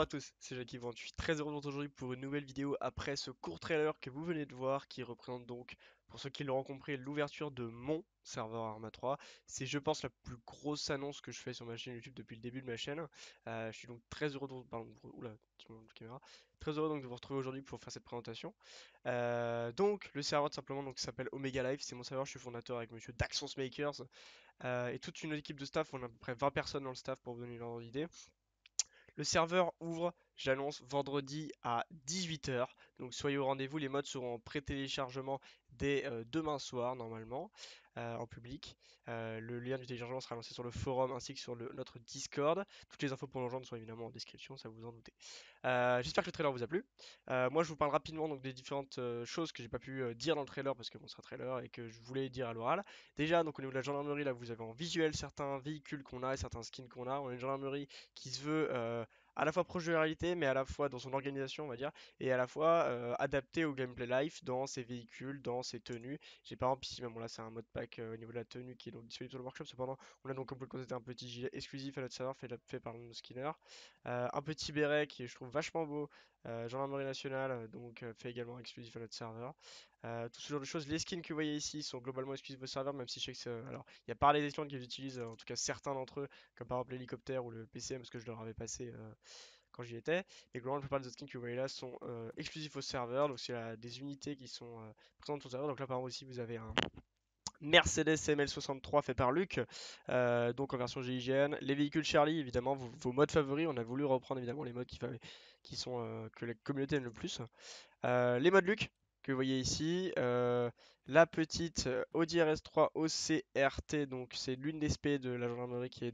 tous, c'est Jacques Yvan. Je suis très heureux de vous retrouver aujourd'hui pour une nouvelle vidéo après ce court trailer que vous venez de voir qui représente donc, pour ceux qui l'auront compris, l'ouverture de mon serveur Arma 3. C'est, je pense, la plus grosse annonce que je fais sur ma chaîne YouTube depuis le début de ma chaîne. Je suis donc très heureux de vous... Pardon, oula, petit moment de caméra. Très heureux donc de vous retrouver aujourd'hui pour faire cette présentation. Donc, le serveur tout simplement donc, s'appelle Omega Life. C'est mon serveur, je suis fondateur avec monsieur Daxons Makers et toute une équipe de staff. On a à peu près 20 personnes dans le staff pour vous donner une ordre d'idée. Le serveur ouvre, j'annonce, vendredi à 18 h. Donc soyez au rendez-vous. Les mods seront en pré-téléchargement dès demain soir, normalement, en public. Le lien du téléchargement sera lancé sur le forum ainsi que sur notre Discord. Toutes les infos pour nous rejoindre sont évidemment en description, ça vous en doutez. J'espère que le trailer vous a plu. Moi, je vous parle rapidement donc, des différentes choses que j'ai pas pu dire dans le trailer parce que bon, c'est un trailer et que je voulais dire à l'oral. Déjà, donc au niveau de la gendarmerie, là, vous avez en visuel certains véhicules qu'on a et certains skins qu'on a. On a une gendarmerie qui se veut à la fois proche de la réalité, mais à la fois dans son organisation, on va dire, et à la fois adapté au gameplay life dans ses véhicules, dans ses tenues. J'ai par exemple ici, même bon, là, c'est un mode pack au niveau de la tenue qui est donc disponible sur le workshop. Cependant, on a donc, on peut le constater, un petit gilet exclusif à notre serveur fait par nos skinners. Un petit béret qui est, je trouve, vachement beau. Gendarmerie nationale, donc fait également exclusif à notre serveur. Tout ce genre de choses. Les skins que vous voyez ici sont globalement exclusifs au serveur, même si je sais que c'est. Alors, il y a pas les Islands qui les utilisent, en tout cas certains d'entre eux, comme par exemple l'hélicoptère ou le PCM, parce que je leur avais passé quand j'y étais. Mais globalement, la plupart des autres skins que vous voyez là sont exclusifs au serveur, donc c'est des unités qui sont présentes sur le serveur. Donc là, par exemple, aussi, vous avez un Mercedes ML63 fait par Luc, donc en version GIGN. Les véhicules Charlie, évidemment, vos modes favoris. On a voulu reprendre évidemment les modes qui sont que la communauté aime le plus. Les modes Luc que vous voyez ici. La petite Audi RS3 OCRT, donc c'est l'une des spé de la gendarmerie qui est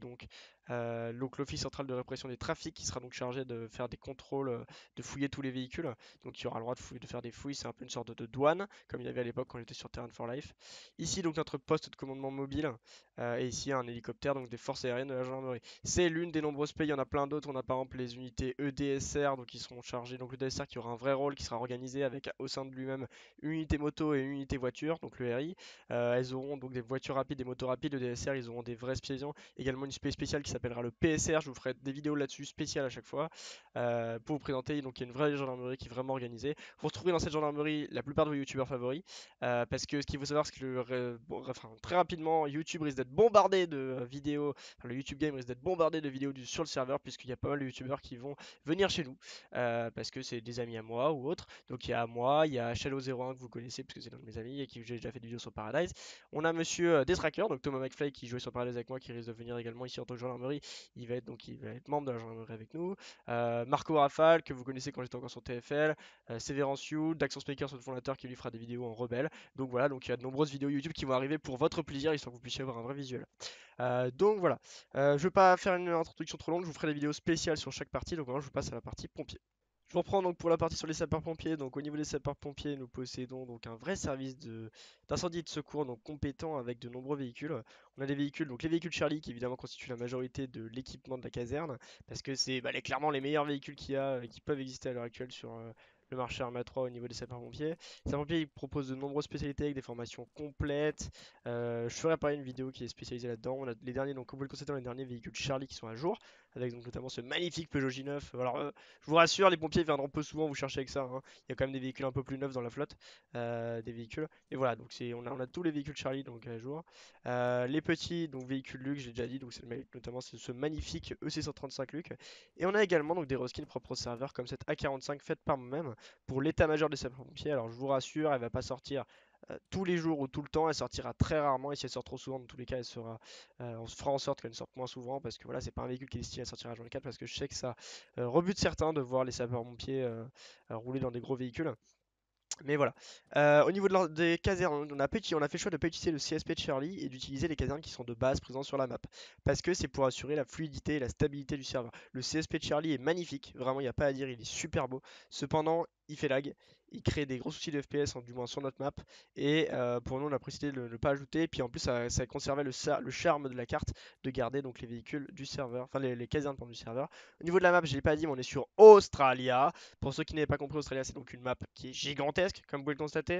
donc l'Office central de répression des trafics qui sera donc chargé de faire des contrôles, de fouiller tous les véhicules. Donc il y aura le droit de faire des fouilles, c'est un peu une sorte de douane, comme il y avait à l'époque quand j'étais sur Terran for Life. Ici donc notre poste de commandement mobile, et ici un hélicoptère donc des forces aériennes de la gendarmerie. C'est l'une des nombreuses spé, il y en a plein d'autres. On a par exemple les unités EDSR donc qui seront chargées, donc le DSR qui aura un vrai rôle, qui sera organisé avec au sein de lui-même une unité moto et une unité voiture, donc le RI. Elles auront donc des voitures rapides, des motos rapides. Le DSR, ils auront des vrais spécialisants. Également une spé spéciale qui s'appellera le PSR. Je vous ferai des vidéos là-dessus spéciales à chaque fois pour vous présenter. Donc il y a une vraie gendarmerie qui est vraiment organisée. Vous retrouverez dans cette gendarmerie la plupart de vos youtubeurs favoris parce que ce qu'il faut savoir, c'est que enfin, très rapidement, YouTube risque d'être bombardé de vidéos. Enfin, le YouTube Game risque d'être bombardé de vidéos sur le serveur puisqu'il y a pas mal de youtubeurs qui vont venir chez nous parce que c'est des amis à moi ou autres. Donc il y a moi, il y a Shadow01 que vous connaissez parce que c'est l'un de mes amis et qui j'ai déjà fait des vidéos sur Paradise. On a monsieur Destracker, donc Thomas McFly qui jouait sur Paradise avec moi, qui risque de venir également ici en tant que gendarmerie. Il va être membre de la gendarmerie avec nous. Marco Rafale que vous connaissez quand j'étais encore sur TFL. Severance You, Daxon Speaker, son fondateur qui lui fera des vidéos en rebelle. Donc voilà, donc il y a de nombreuses vidéos YouTube qui vont arriver pour votre plaisir, histoire que vous puissiez avoir un vrai visuel. Donc voilà, je ne vais pas faire une introduction trop longue, je vous ferai des vidéos spéciales sur chaque partie, donc maintenant je vous passe à la partie pompier. Je reprends donc pour la partie sur les sapeurs-pompiers. Donc au niveau des sapeurs-pompiers, nous possédons donc un vrai service d'incendie et de secours donc compétent avec de nombreux véhicules. On a des véhicules, donc les véhicules Charlie qui évidemment constituent la majorité de l'équipement de la caserne parce que c'est clairement les meilleurs véhicules qu'il y a qui peuvent exister à l'heure actuelle sur le marché Arma 3 au niveau des sapeurs-pompiers. Les sapeurs-pompiers ils proposent de nombreuses spécialités avec des formations complètes. Je ferai pareil une vidéo qui est spécialisée là-dedans. On a les derniers, donc comme vous le constatez, les derniers véhicules Charlie qui sont à jour avec donc notamment ce magnifique Peugeot J9. Alors je vous rassure, les pompiers viendront peu souvent vous chercher avec ça, hein. Il y a quand même des véhicules un peu plus neufs dans la flotte, des véhicules. Et voilà, donc on a tous les véhicules Charlie donc à jour. Les petits donc véhicules Luc, j'ai déjà dit, donc notamment c'est ce magnifique EC135 Luc. Et on a également donc des reskins propres au serveur comme cette A45 faite par moi-même pour l'état-major des sapeurs-pompiers. Alors je vous rassure, elle va pas sortir tous les jours ou tout le temps, elle sortira très rarement et si elle sort trop souvent, dans tous les cas, on se fera en sorte qu'elle ne sorte moins souvent parce que voilà, c'est pas un véhicule qui est destiné à sortir à 24 parce que je sais que ça rebute certains de voir les sapeurs-pompiers rouler dans des gros véhicules. Mais voilà. Au niveau des casernes, on a fait le choix de ne pas utiliser le CSP de Charlie et d'utiliser les casernes qui sont de base présentes sur la map. Parce que c'est pour assurer la fluidité et la stabilité du serveur. Le CSP de Charlie est magnifique, vraiment il n'y a pas à dire, il est super beau. Cependant, il fait lag, il crée des gros soucis de FPS, du moins sur notre map. Et pour nous, on a précisé de ne le pas ajouter. Et puis en plus, ça conservait le charme de la carte de garder donc les véhicules du serveur, enfin les casernes pardon, du serveur. Au niveau de la map, je ne l'ai pas dit, mais on est sur Australia. Pour ceux qui n'avaient pas compris, Australia, c'est donc une map qui est gigantesque, comme vous pouvez le constater.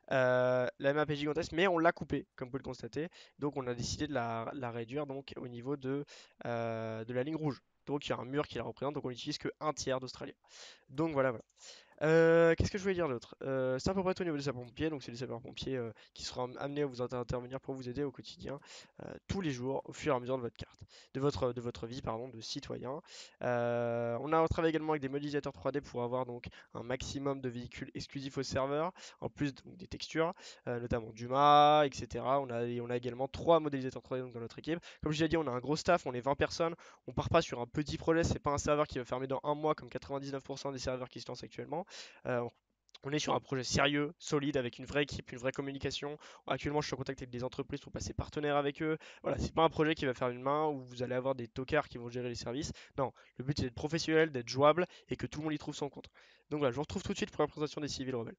La map est gigantesque, mais on l'a coupée, comme vous pouvez le constater. Donc on a décidé de la réduire donc, au niveau de la ligne rouge. Donc il y a un mur qui la représente, donc on n'utilise que un tiers d'Australia. Donc voilà, voilà. Qu'est-ce que je voulais dire d'autre? C'est à peu près tout au niveau des sapeurs-pompiers. Donc, c'est des sapeurs-pompiers qui seront amenés à vous intervenir pour vous aider au quotidien, tous les jours, au fur et à mesure de votre carte, de votre vie, pardon, de citoyen. On travaille également avec des modélisateurs 3D pour avoir donc un maximum de véhicules exclusifs au serveur, en plus donc, des textures, notamment Duma, etc. On a également 3 modélisateurs 3D donc, dans notre équipe. Comme je l'ai dit, on a un gros staff, on est 20 personnes. On part pas sur un petit projet, c'est pas un serveur qui va fermer dans un mois comme 99% des serveurs qui se lancent actuellement. Euh, on est sur un projet sérieux, solide, avec une vraie équipe, une vraie communication. Actuellement, je suis en contact avec des entreprises pour passer partenaire avec eux. Voilà, c'est pas un projet qui va faire une main où vous allez avoir des tocards qui vont gérer les services. Non, le but c'est d'être professionnel, d'être jouable et que tout le monde y trouve son compte. Donc voilà, je vous retrouve tout de suite pour la présentation des civils rebelles.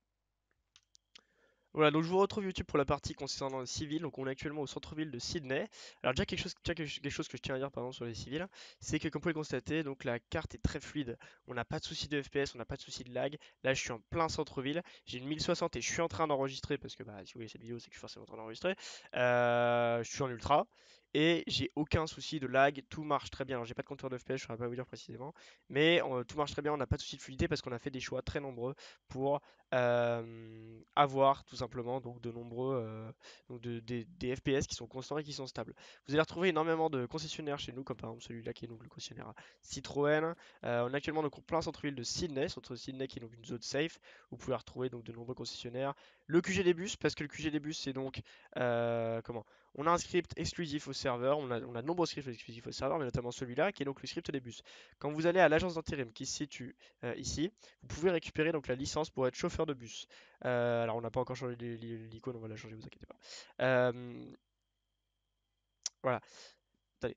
Voilà, donc je vous retrouve YouTube pour la partie concernant les civils. Donc on est actuellement au centre-ville de Sydney. Alors déjà quelque chose que je tiens à dire pardon sur les civils, c'est que comme vous pouvez le constater, donc la carte est très fluide. On n'a pas de souci de FPS, on n'a pas de souci de lag. Là je suis en plein centre-ville, j'ai une 1060 et je suis en train d'enregistrer parce que bah si vous voyez cette vidéo c'est que je suis forcément en train d'enregistrer. Je suis en ultra et j'ai aucun souci de lag, tout marche très bien. Alors j'ai pas de compteur de FPS, je ne saurais pas vous dire précisément, mais tout marche très bien, on n'a pas de souci de fluidité parce qu'on a fait des choix très nombreux pour avoir tout simplement donc de nombreux des FPS qui sont constants et qui sont stables. Vous allez retrouver énormément de concessionnaires chez nous, comme par exemple celui-là qui est donc le concessionnaire Citroën. On est actuellement donc en plein centre-ville de Sydney, centre Sydney qui est donc une zone safe. Vous pouvez retrouver donc de nombreux concessionnaires. Le QG des bus, parce que le QG des bus c'est donc comment? On a un script exclusif au serveur, on a de nombreux scripts exclusifs au serveur, mais notamment celui-là qui est donc le script des bus. Quand vous allez à l'agence d'intérim qui se situe ici, vous pouvez récupérer donc la licence pour être chauffeur de bus. Alors on n'a pas encore changé l'icône, on va la changer, vous inquiétez pas. Voilà, attendez.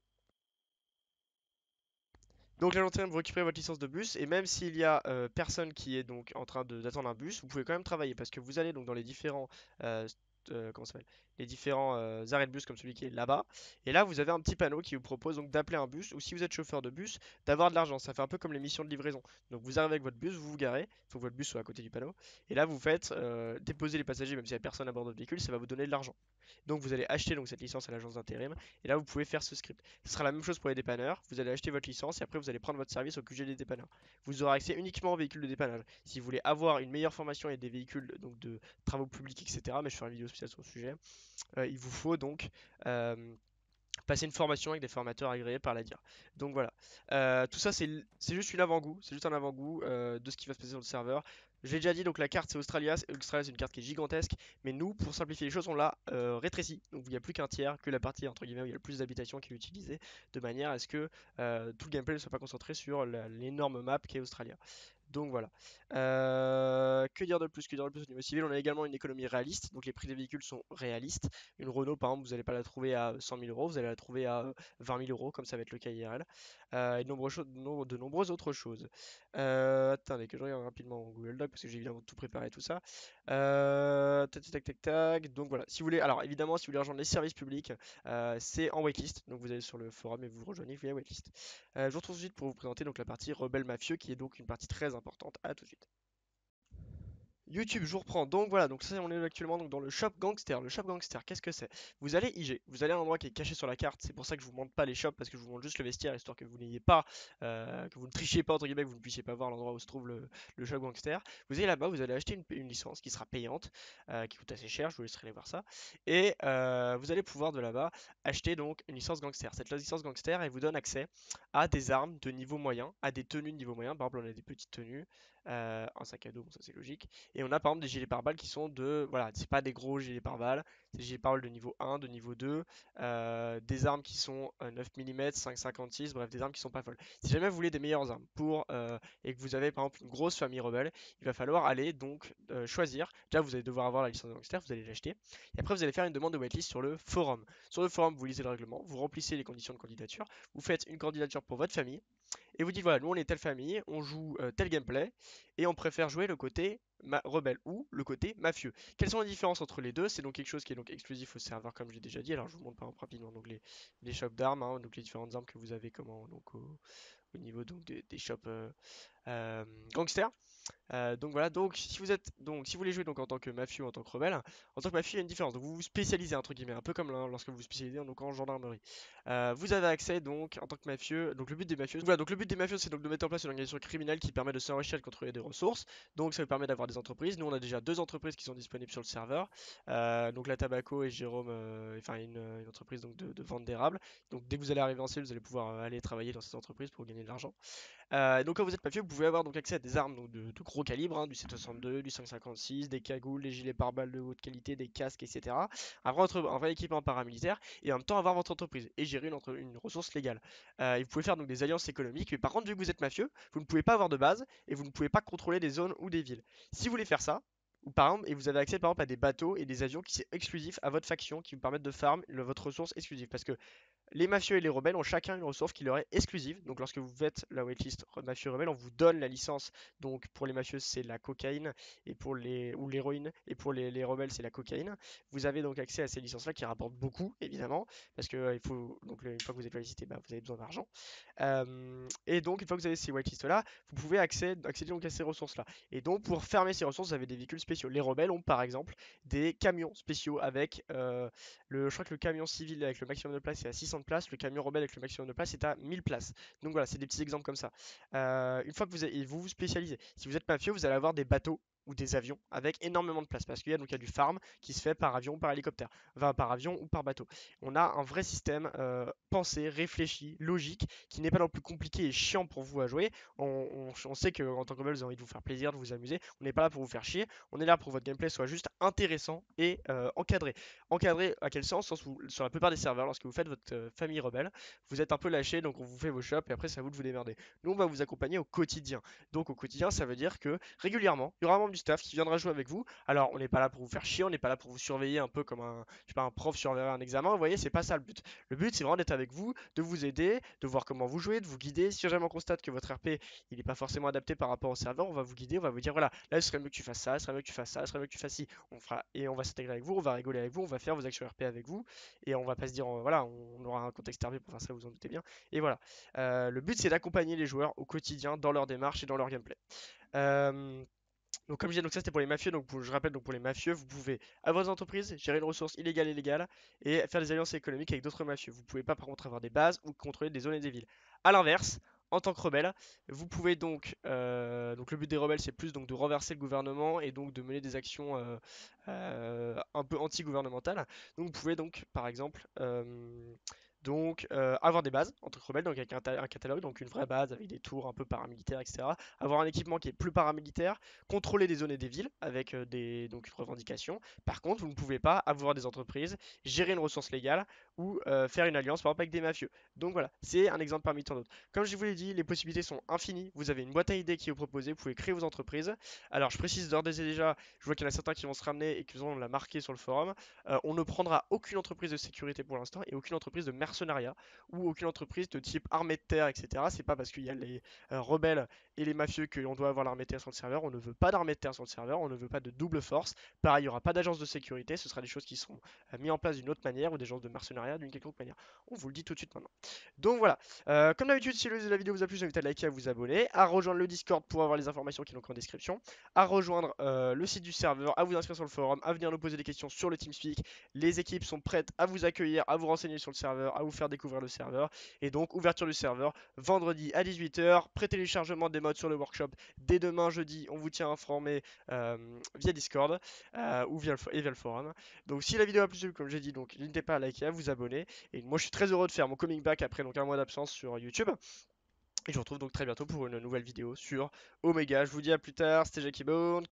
Donc l'agent intérim, vous récupérez votre licence de bus et même s'il y a personne qui est donc en train d'attendre un bus, vous pouvez quand même travailler parce que vous allez donc dans les différents comment ça s'appelle, les différents arrêts de bus comme celui qui est là-bas. Et là, vous avez un petit panneau qui vous propose donc d'appeler un bus ou si vous êtes chauffeur de bus, d'avoir de l'argent. Ça fait un peu comme les missions de livraison. Donc vous arrivez avec votre bus, vous vous garez, il faut que votre bus soit à côté du panneau. Et là, vous faites déposer les passagers, même s'il n'y a personne à bord de votre véhicule, ça va vous donner de l'argent. Donc vous allez acheter donc cette licence à l'agence d'intérim et là vous pouvez faire ce script. Ce sera la même chose pour les dépanneurs. Vous allez acheter votre licence et après vous allez prendre votre service au QG des dépanneurs. Vous aurez accès uniquement aux véhicules de dépannage. Si vous voulez avoir une meilleure formation et des véhicules donc de travaux publics, etc. Mais je ferai une vidéo spéciale sur le sujet. Il vous faut donc euh, passer une formation avec des formateurs agréés par la DIR. Donc voilà. Tout ça, c'est juste une avant-goût, c'est juste un avant-goût de ce qui va se passer sur le serveur. J'ai déjà dit, donc la carte c'est Australia. Australia c'est une carte qui est gigantesque, mais nous, pour simplifier les choses, on l'a rétrécie. Donc il n'y a plus qu'un tiers, que la partie entre guillemets où il y a le plus d'habitations qui est utilisée, de manière à ce que tout le gameplay ne soit pas concentré sur l'énorme map qu'est Australia. Donc voilà. Que dire de plus? Que dire de plus au niveau civil? On a également une économie réaliste, donc les prix des véhicules sont réalistes. Une Renault, par exemple, vous n'allez pas la trouver à 100 000 euros, vous allez la trouver à 20 000 euros, comme ça va être le cas IRL. Et de nombreuses autres choses. Attendez, que je regarde rapidement mon Google Doc, parce que j'ai évidemment tout préparé, tout ça. Tac, tac, tac, tac. Donc voilà, si vous voulez, alors évidemment, si vous voulez rejoindre les services publics, c'est en waitlist. Donc vous allez sur le forum et vous rejoignez via waitlist. Je vous retrouve tout de suite pour vous présenter donc la partie rebelle mafieux, qui est donc une partie très importante. À tout de suite. YouTube, je vous reprends. Donc voilà, donc ça on est actuellement donc dans le shop gangster. Le shop gangster, qu'est-ce que c'est? Vous allez IG, vous allez à un endroit qui est caché sur la carte. C'est pour ça que je vous montre pas les shops parce que je vous montre juste le vestiaire histoire que vous n'ayez pas, que vous ne trichiez pas entre guillemets, que vous ne puissiez pas voir l'endroit où se trouve le shop gangster. Vous allez là-bas, vous allez acheter une licence qui sera payante, qui coûte assez cher. Je vous laisserai aller voir ça. Et vous allez pouvoir de là-bas acheter donc une licence gangster. Cette licence gangster, elle vous donne accès à des armes de niveau moyen, à des tenues de niveau moyen. Par exemple, on a des petites tenues, un sac à dos, bon ça c'est logique. Et on a par exemple des gilets pare-balles qui sont de, voilà, c'est pas des gros gilets pare-balles, c'est des gilets pare-balles de niveau 1, de niveau 2, des armes qui sont 9 mm, 5,56, bref, des armes qui sont pas folles. Si jamais vous voulez des meilleures armes et que vous avez par exemple une grosse famille rebelle, il va falloir aller donc choisir. Déjà, vous allez devoir avoir la licence de gangster, vous allez l'acheter. Et après, vous allez faire une demande de whitelist sur le forum. Sur le forum, vous lisez le règlement, vous remplissez les conditions de candidature, vous faites une candidature pour votre famille. Et vous dites voilà, nous on est telle famille, on joue tel gameplay, et on préfère jouer le côté rebelle ou le côté mafieux. Quelles sont les différences entre les deux? C'est donc quelque chose qui est donc exclusif au serveur, comme j'ai déjà dit. Alors je vous montre par exemple rapidement donc les shops d'armes, hein, donc les différentes armes que vous avez comment donc au niveau donc des shops euh, gangster. Donc voilà, donc si vous voulez jouer donc en tant que mafieux ou en tant que rebelle, en tant que mafieux il y a une différence. Donc vous vous spécialisez entre guillemets, un peu comme lorsque vous vous spécialisez donc en gendarmerie. Vous avez accès donc en tant que mafieux, donc le but des mafieux, voilà, donc le but des mafieux c'est donc de mettre en place une organisation criminelle qui permet de s'enrichir et de contrôler des ressources. Donc ça vous permet d'avoir des entreprises. Nous on a déjà deux entreprises qui sont disponibles sur le serveur. Donc la Tabaco et Jérôme, enfin une entreprise donc de vente d'érable. Donc dès que vous allez arriver en ciel, vous allez pouvoir aller travailler dans cette entreprise pour gagner de l'argent. Donc quand vous êtes mafieux, vous pouvez avoir donc accès à des armes donc, de gros calibre, hein, du 7,62, du 5,56, des cagoules, des gilets pare-balles de haute qualité, des casques, etc. Un vrai équipement paramilitaire et en même temps avoir votre entreprise et gérer une ressource légale. Et vous pouvez faire donc des alliances économiques, mais par contre, vu que vous êtes mafieux, vous ne pouvez pas avoir de base et vous ne pouvez pas contrôler des zones ou des villes. Si vous voulez faire ça, ou par exemple, et vous avez accès par exemple à des bateaux et des avions qui sont exclusifs à votre faction, qui vous permettent de farm votre ressource exclusive. Parce que les mafieux et les rebelles ont chacun une ressource qui leur est exclusive. Donc lorsque vous faites la waitlist mafieux rebelle, on vous donne la licence. Donc pour les mafieux c'est la cocaïne et pour les ou l'héroïne et pour les rebelles c'est la cocaïne. Vous avez donc accès à ces licences-là qui rapportent beaucoup évidemment parce que il faut donc une fois que vous êtes waitlisté, bah, vous avez besoin d'argent. Et donc une fois que vous avez ces whitelistes-là, vous pouvez accéder donc à ces ressources-là. Et donc pour fermer ces ressources, vous avez des véhicules spéciaux. Les rebelles ont par exemple des camions spéciaux avec je crois que le camion civil avec le maximum de place est à 600 places, le camion rebelle avec le maximum de place est à 1000 places. Donc voilà, c'est des petits exemples comme ça. Une fois que vous vous spécialisez, si vous êtes mafieux, vous allez avoir des bateaux ou des avions avec énormément de place parce qu'il y a du farm qui se fait par avion ou par hélicoptère, enfin par avion ou par bateau. On a un vrai système pensé, réfléchi, logique, qui n'est pas non plus compliqué et chiant pour vous à jouer. On sait qu'en tant que rebelle, vous avez envie de vous faire plaisir, de vous amuser. On n'est pas là pour vous faire chier. On est là pour que votre gameplay soit juste intéressant et encadré. Encadré à quel sens où, sur la plupart des serveurs, lorsque vous faites votre famille rebelle, vous êtes un peu lâché, donc on vous fait vos shops et après c'est à vous de vous démerder. Nous, on va vous accompagner au quotidien. Donc au quotidien, ça veut dire que régulièrement, il y aura un membre du staff qui viendra jouer avec vous. Alors, on n'est pas là pour vous faire chier, on n'est pas là pour vous surveiller un peu comme je sais pas, un prof surveiller un examen. Vous voyez, c'est pas ça le but. Le but, c'est vraiment d'être avec vous, de vous aider, de voir comment vous jouez, de vous guider. Si jamais on constate que votre RP, il n'est pas forcément adapté par rapport au serveur, on va vous guider, on va vous dire voilà, là, ce serait mieux que tu fasses ça, ce serait mieux que tu fasses ça, ce serait mieux que tu fasses ci. Et on va s'intégrer avec vous, on va rigoler avec vous, on va faire vos actions RP avec vous, et on va pas se dire voilà, on aura un contexte RP pour faire ça, vous en doutez bien. Et voilà. Le but, c'est d'accompagner les joueurs au quotidien dans leur démarche et dans leur gameplay. Euh, donc comme je disais, donc ça c'était pour les mafieux. Donc je rappelle, donc pour les mafieux, vous pouvez avoir des entreprises, gérer une ressource illégale et légale et faire des alliances économiques avec d'autres mafieux. Vous pouvez pas par contre avoir des bases ou contrôler des zones et des villes. À l'inverse, en tant que rebelle, vous pouvez donc le but des rebelles c'est plus donc de renverser le gouvernement et donc de mener des actions un peu anti-gouvernementales. Donc vous pouvez donc par exemple avoir des bases en tant que rebelle, donc avec un catalogue, donc une vraie base avec des tours un peu paramilitaires, etc. Avoir un équipement qui est plus paramilitaire, contrôler des zones et des villes avec donc une revendication. Par contre, vous ne pouvez pas avoir des entreprises, gérer une ressource légale ou faire une alliance par exemple avec des mafieux. Donc voilà, c'est un exemple parmi tant d'autres. Comme je vous l'ai dit, les possibilités sont infinies. Vous avez une boîte à idées qui est proposée, vous pouvez créer vos entreprises. Alors je précise d'ores et déjà, je vois qu'il y en a certains qui vont se ramener et qui vont la marquer sur le forum. On ne prendra aucune entreprise de sécurité pour l'instant et aucune entreprise de mercenariat ou aucune entreprise de type armée de terre, etc. C'est pas parce qu'il y a les rebelles et les mafieux qu'on doit avoir l'armée de terre sur le serveur. On ne veut pas d'armée de terre sur le serveur, on ne veut pas de double force. Pareil, il n'y aura pas d'agence de sécurité, ce sera des choses qui seront mises en place d'une autre manière ou des agences de mercenariat d'une quelconque manière. On vous le dit tout de suite maintenant. Donc voilà, comme d'habitude, si la vidéo vous a plu, je vous invite à liker, à vous abonner, à rejoindre le Discord pour avoir les informations qui sont en description, à rejoindre le site du serveur, à vous inscrire sur le forum, à venir nous poser des questions sur le TeamSpeak. Les équipes sont prêtes à vous accueillir, à vous renseigner sur le serveur, à vous faire découvrir le serveur. Et donc, ouverture du serveur vendredi à 18h, pré-téléchargement des mods sur le workshop dès demain jeudi. On vous tient informé via Discord ou via le forum. Donc, si la vidéo a plu, comme j'ai dit, donc n'hésitez pas à liker, à vous abonner. Et moi, je suis très heureux de faire mon coming back après donc un mois d'absence sur YouTube. Et je vous retrouve donc très bientôt pour une nouvelle vidéo sur Omega. Je vous dis à plus tard, c'était Jackie Bone.